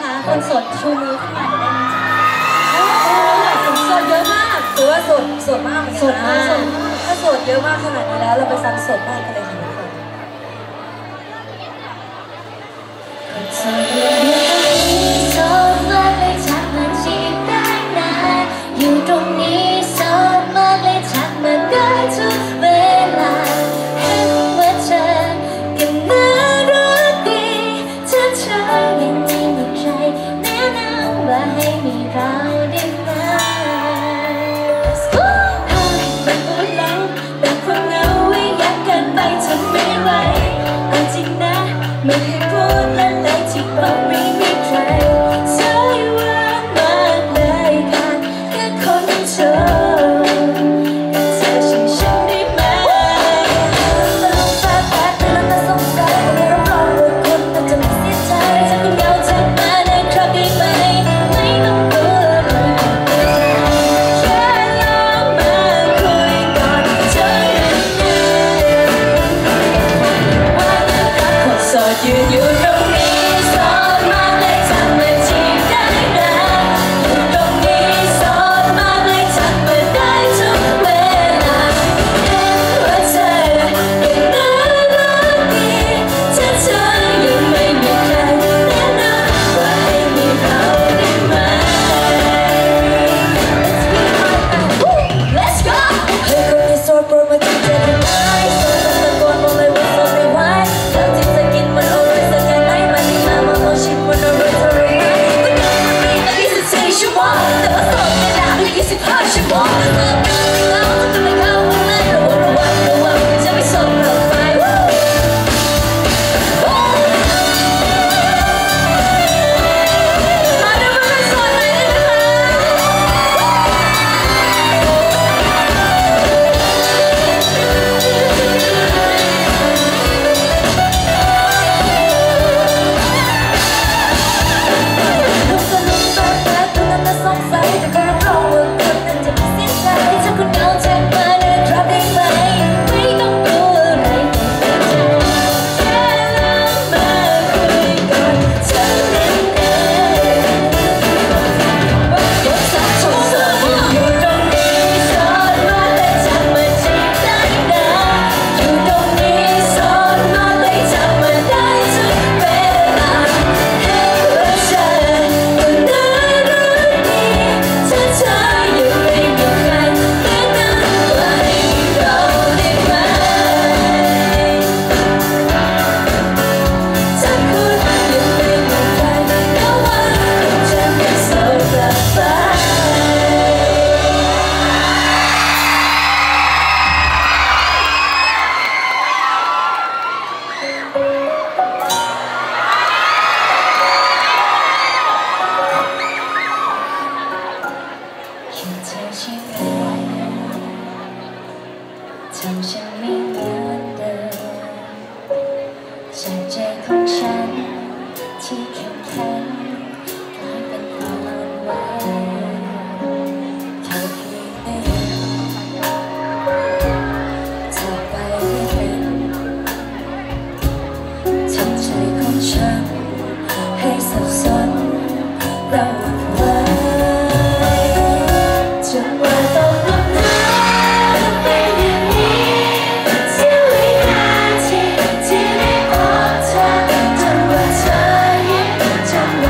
คะคนโสดชูมือขึ้นมาได้ไหมจ๊ะโสดเยอะมากถือว่าโสดมากโสดมากถ้าโสดเยอะมากขนาดนี้แล้วเราไปฟังโสดมากกันเลยค่ะทุกคนโสดมากเลยทักมาจีบได้นะอยู่ตรงนี้โสดมากเลยทักมาได้ทุกเวลาเห็นว่าเธอก็น่ารักดีถ้าเธอยังไม่มีใครแนะนำว่าให้มีเราได้ไหมมันปวดหลังแต่ความเหงาไว้ยักเกินไปทนไม่ไหวเอาจริงนะไม่ให้พูดและเลยที่บอกไม่มีใครสายหวานมากเลยค่ะแค่คนชมเธอช่วยฉันได้ไหมตลกฟ้าแปดแต่ละสงสัยไม่รับรองว่าคุณน่าจะไม่เสียใจถ้าคุณเหงาเธอมาในครั้งได้ไหมไม่ต้องกลัวเลยแค่ลองมาคุยก่อนเธอว่ารักคนโสดยืนอยู่ตรงนี้โสดมากเลยทักมาจีบได้นะอยู่ตรงนี้โสดมากเลยทักมาได้ทุกเวลาเห็นว่าเธอยังน่ารักดีถ้าเธอยังไม่มีใครแนะนำว่าให้มีเราได้ไหม Let's go ให้คนที่โสดโปรดมาจีบเธอได้ไหมโสดตะโกนบอกเลยว่าโสดไม่ไหวแล้วที่จะกินมันอร่อยสักแค่ไหนมันนี่มาลองชิมมันอร่อยเท่าไรไหมก็นอนมันมีตั้ง24 ชั่วโมงแต่ว่าโสดไม่นานถึง25 ชั่วโมงเราจะไม่เข้าข้างในระวังจะไม่ส่งเราไปมาดูมันโสดไหนนะคะทุกคนรู้ตัวแต่ตัวนั้นน่ะสงสัยแต่ก็รับรองว่าคุณนั้นจะไม่เสียใจถ้าคุณเหงาแจ้งมาเลยครับได้ไหมไม่ต้องกลัวอะไรแค่ลองมาคุยก่อนเท่านั้นเองว่าสักชั่วโมงอยู่ตรงนี้โสดมากเลยทักมาจีบได้นะอยู่ตรงนี้โสดมากเลยทักมาได้ทุกเวลาเห็นว่าเธอก็น่ารักดีถ้าเธอยังไม่มีใครแนะนำว่าให้เราได้ไหมถ้าคุณยังไม่มีใครระวังคุณจะไม่โสดกลับไปแค่เธอใช่ไหมทำฉันไม่เหมือนเดิมจากใจของฉันที่เข้มแข็งกลายเป็นอ่อนไหวแค่เพียงได้เห็นเธอไปไม่เป็นทำใจของฉันให้สับสนระหว่างไว้จนว่าต้องลงน้ำเป็นอย่างนี้เสี้ยววินาทีที่ได้พบเธอจนว่าเธอยิ้มจนว่า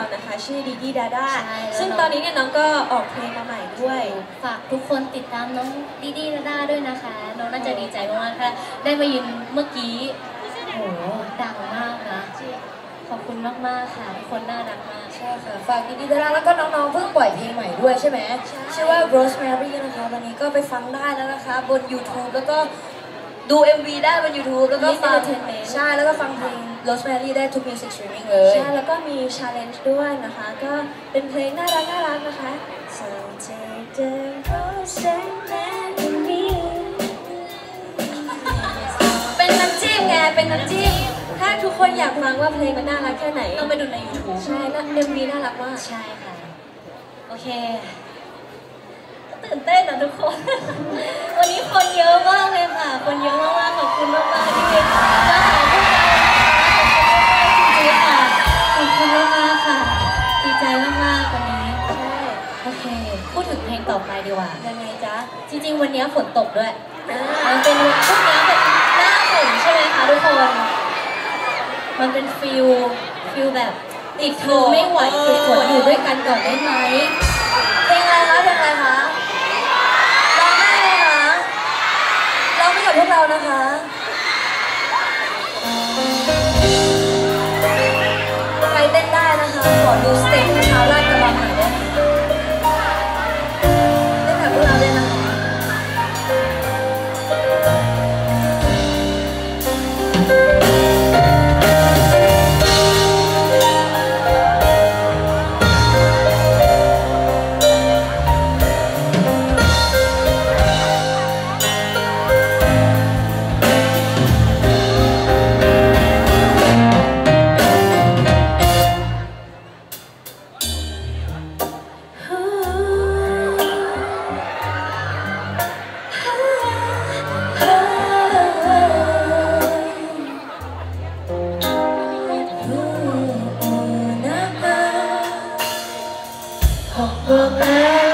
นะคะชื่อดีดีดาด้าซึ่งตอนนี้เนี่ยน้องก็ออกเพลงมาใหม่ด้วยฝากทุกคนติดตามน้องดีดีดาด้าด้วยนะคะน้องน่าจะดีใจมากๆค่ะได้มายืนเมื่อกี้โหดังมากนะขอบคุณมากๆค่ะทุกคนน่ารักมากใช่ค่ะฝากดีดีดาด้าแล้วก็น้องๆเพิ่งปล่อยเพลงใหม่ด้วยใช่ไหมชื่อว่า Rosemary นะคะวันนี้ก็ไปฟังได้แล้วนะคะบน YouTube แล้วก็ดู MV ได้บน YouTube แล้วก็ฟังใช่แล้วก็ฟังเพลง Rosemary ได้ทุก Music Streaming เลยใช่แล้วก็มี Challenge ด้วยนะคะก็เป็นเพลงน่ารักนะคะ So take the Rosemary เป็นน้ำจิ้มไงเป็นน้ำจิ้มถ้าทุกคนอยากฟังว่าเพลงมันน่ารักแค่ไหนต้องไปดูใน YouTube ใช่แล้ว MV น่ารักมากใช่ค่ะโอเคตื่นเต้นนะทุกคน วันนี้คนเยอะมากเลยค่ะคนเยอะมากๆขอบคุณมากๆที่มาหาพวกเราจริงๆค่ะขอบคุณมากๆค่ะดีใจมากๆวันนี้ใช่โอเคพูดถึงเพลงต่อไปดีกว่ายังไงจ๊ะจริงๆวันนี้ฝนตกด้วยมันเป็นพวกนี้เป็นหน้าฝนใช่ไหมคะทุกคนมันเป็นฟิลแบบติดเธอไม่ไหวติดฝนอยู่ด้วยกันก่อนได้ไหมเพลงอะไรคะเพลงอะไรคะร้องได้ไหมคะร้องไปกับพวกเรานะคะใครเต้นได้นะคะขอดูสเต็ปเท้าลาดกระบังหน่อยได้ไหมเต้นกับพวกเราได้นะคะบอกมา